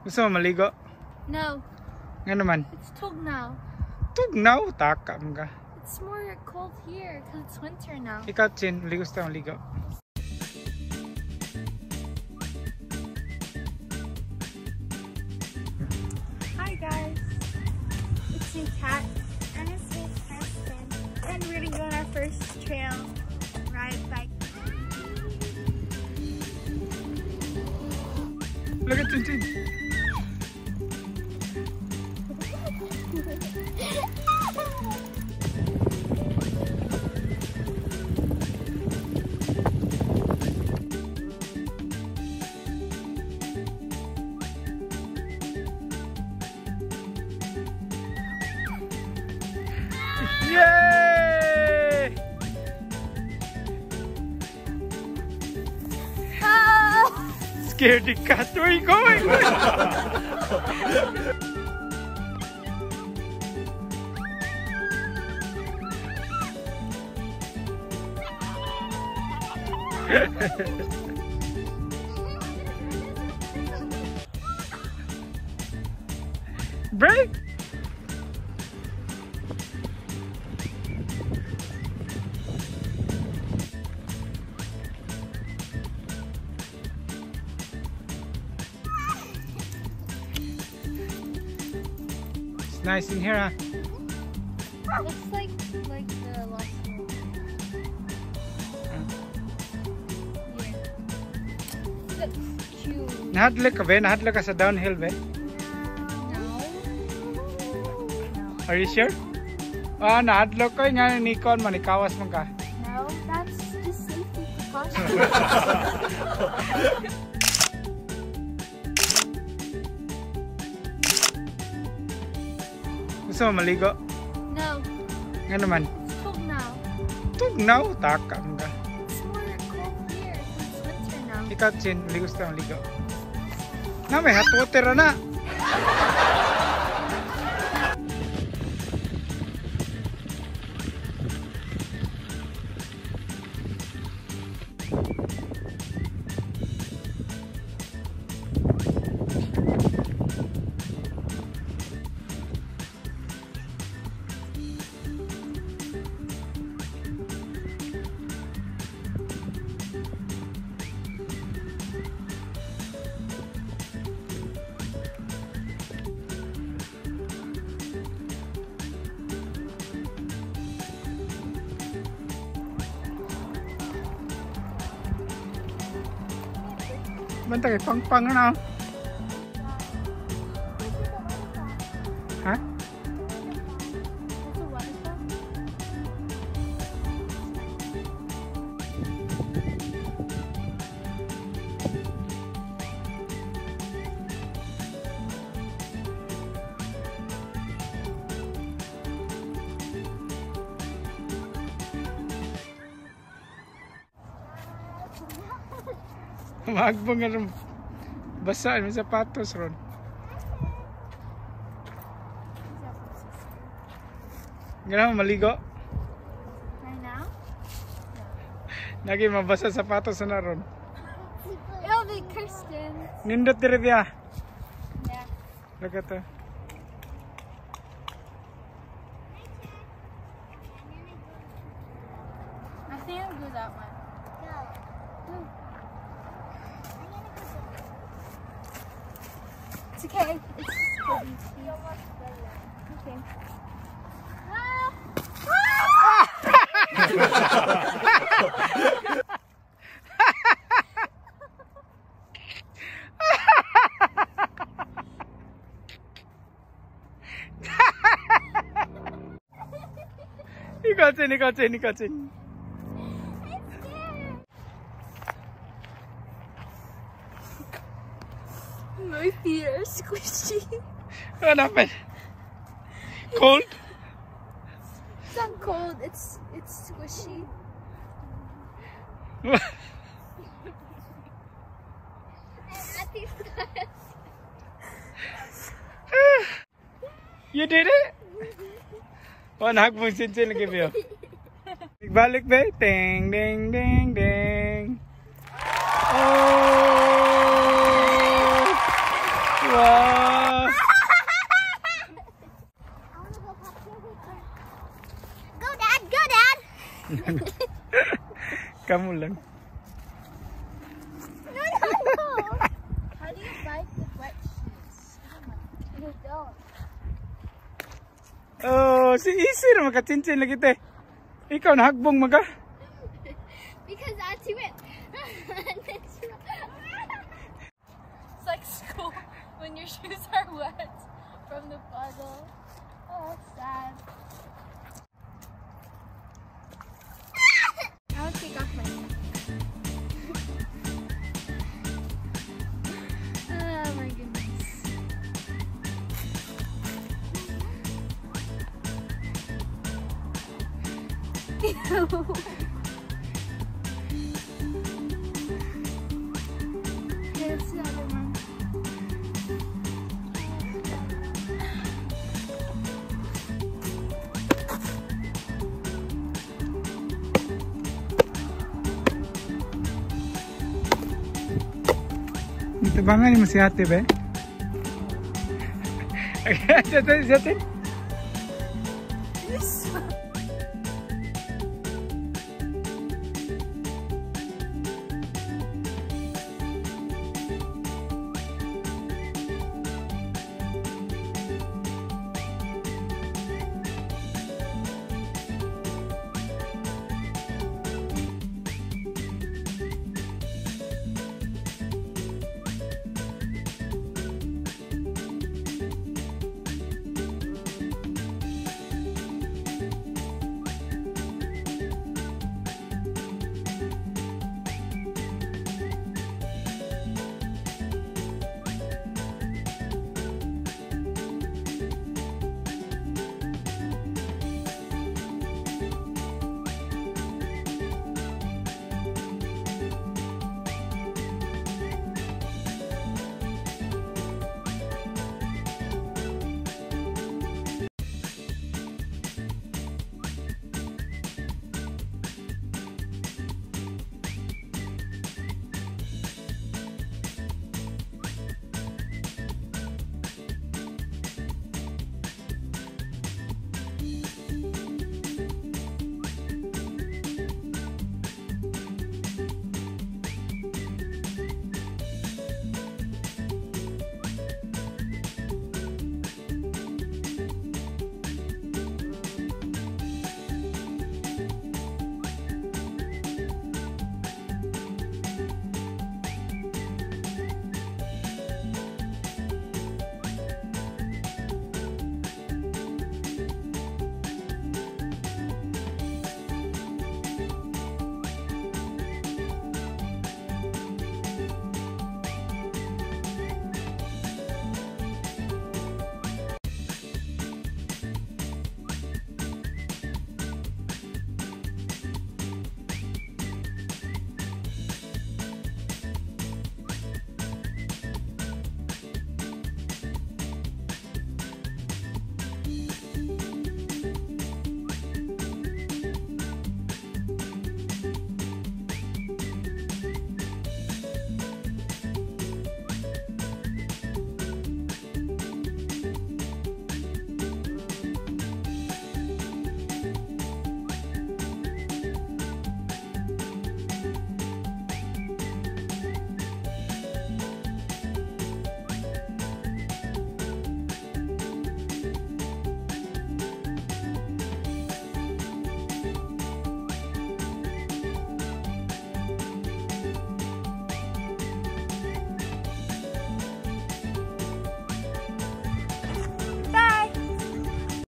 Gusto mo maligo? No. Nga naman? It's tugnaw. Tugnaw? Taka mo ka. It's more cold here because it's winter now. Ikaw, Chin, ligo sa maligo. Hi guys. It's me, Kat. And it's me, Kristen. And we're gonna go on our first trail ride bike. Look at Chin Chin. Yay! Scared the cat. Where are you going? Break! It's nice in here, huh? Looks like the last one. Yeah. Looks cute. Nahadla ka ba? Nahadla ka sa downhill ba? No. Are you sure? Ah, nahadla ko nga Nikon, manikawas man ka. No, that's just safety precaution. Gusto mo maligo? No. Nga naman? It's tugnaw. Tugnaw? Taka mo ka. It's more cold here because it's winter now. Ikaw, Chin, ligo sa maligo. Na, may hot water na. Banta kay pang-pang na. Ha? It's a waterfall. Maagbong nga rin. Basa, may sapatos ron. Ganun mo maligo. Right now? Naging mabasa sapatos na ron. It'll be Kristen. Nindot diri dia. Yeah. Look at that. I think I'll do that one. It's okay. It's okay. Ikaw, Chin. My feet are squishy. What happened? Cold? It's not cold. It's squishy. You did it? Oh, nahagpong Chin lagi ba? Balik ba? Ding, ding, ding, ding. Oh! Wow. Go, Dad! Go, Dad! Kamu lang. No. How do you bike with wet shoes? You don't. Oh, si Easy na makachinchin lagi te. Ikaw nahagbong maga. Because Auntie went. It's like school when your shoes are wet from the puddle. Oh, that's sad. I'll take off my hat. Oh my goodness. Here's the other one. Tabangan mo si ate ba? Siya. Yes.